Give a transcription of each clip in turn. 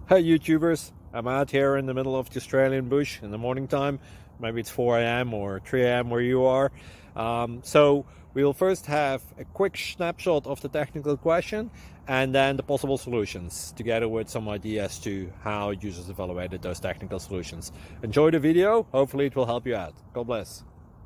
Hey YouTubers, I'm out here in the middle of the Australian bush in the morning time. Maybe it's 4 a.m. or 3 a.m. where you are. So we'll first have a quick snapshot of the technical question and then the possible solutions, together with some ideas to how users evaluated those technical solutions. Enjoy the video, hopefully it will help you out. God bless.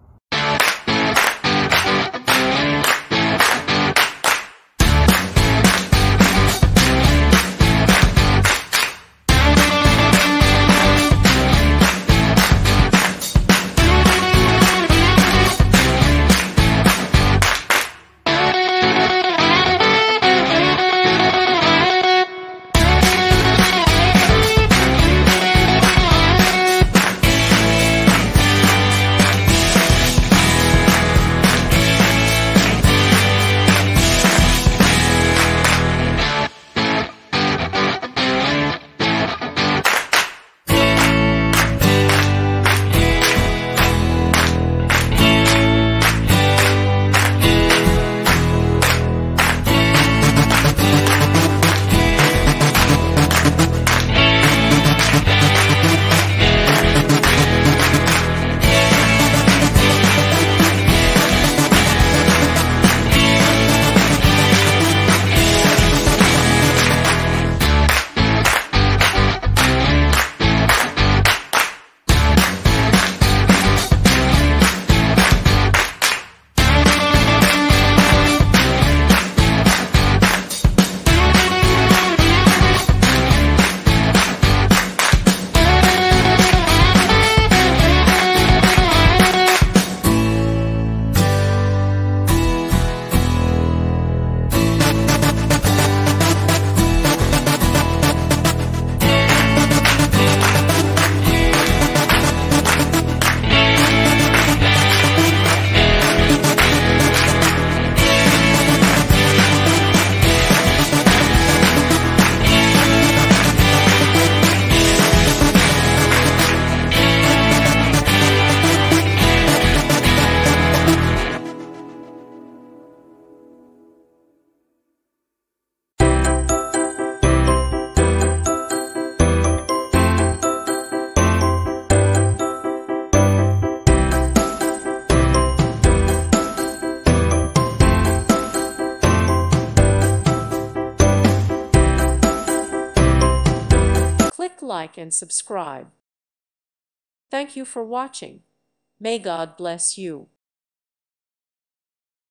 Click like and subscribe. Thank you for watching. May God bless you.